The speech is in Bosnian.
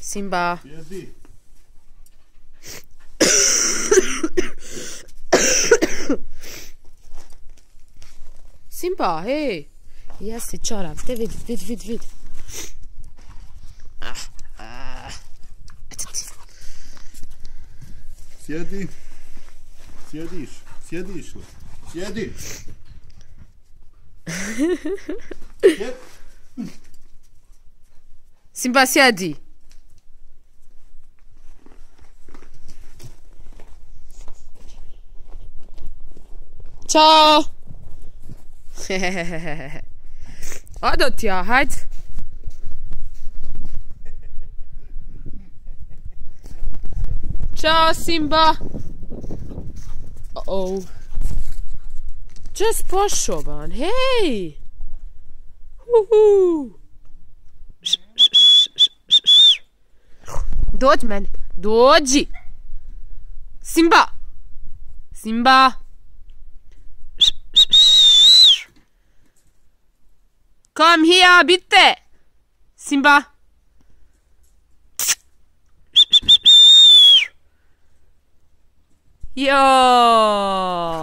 Simba. Sjedi. Simba, hej. Jesi čorav, te vidi. Sjedi. Sjediš li? Sjedi. Simba, sjedi. Ćao. Odo ti ja, hajde. Ćao, Simba. Oh. Just pošovan, hej. Dođi meni, dođi. Simba. Simba. Come here, bitte. Simba. Ja.